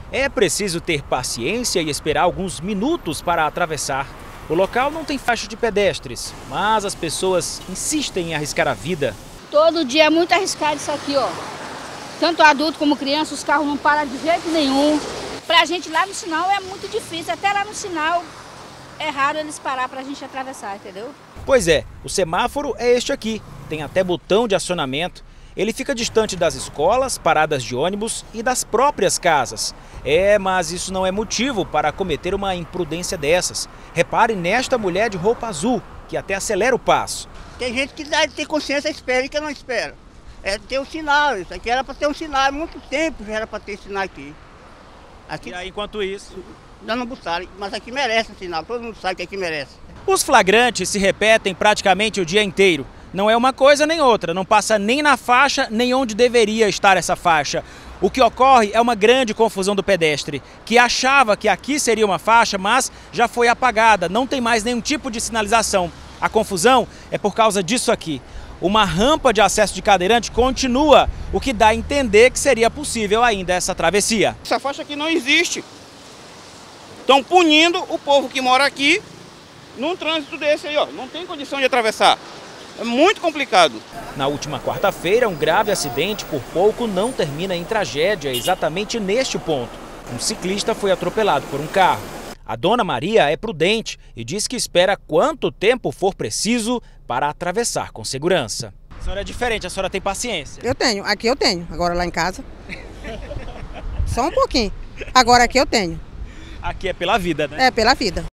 É preciso ter paciência e esperar alguns minutos para atravessar. O local não tem faixa de pedestres, mas as pessoas insistem em arriscar a vida. Todo dia é muito arriscado isso aqui, ó. Tanto adulto como criança, os carros não param de jeito nenhum. Pra gente lá no sinal é muito difícil, até lá no sinal é raro eles parar pra gente atravessar, entendeu? Pois é, o semáforo é este aqui, tem até botão de acionamento. Ele fica distante das escolas, paradas de ônibus e das próprias casas. Mas isso não é motivo para cometer uma imprudência dessas. Repare nesta mulher de roupa azul, que até acelera o passo. Tem gente que dá de ter consciência, espera e que não espera. É ter um sinal, isso aqui era para ter um sinal, há muito tempo já era para ter sinal aqui. E aí, enquanto isso? Dando buçara, mas aqui merece um sinal, todo mundo sabe que aqui merece. Os flagrantes se repetem praticamente o dia inteiro. Não é uma coisa nem outra, não passa nem na faixa, nem onde deveria estar essa faixa. O que ocorre é uma grande confusão do pedestre, que achava que aqui seria uma faixa, mas já foi apagada, não tem mais nenhum tipo de sinalização. A confusão é por causa disso aqui. Uma rampa de acesso de cadeirante continua, o que dá a entender que seria possível ainda essa travessia. Essa faixa aqui não existe. Estão punindo o povo que mora aqui num trânsito desse aí, ó. Não tem condição de atravessar. É muito complicado. Na última quarta-feira, um grave acidente por pouco não termina em tragédia, exatamente neste ponto. Um ciclista foi atropelado por um carro. A dona Maria é prudente e diz que espera quanto tempo for preciso para atravessar com segurança. A senhora é diferente, a senhora tem paciência. Eu tenho, aqui eu tenho, agora lá em casa. Só um pouquinho. Agora aqui eu tenho. Aqui é pela vida, né? É, pela vida.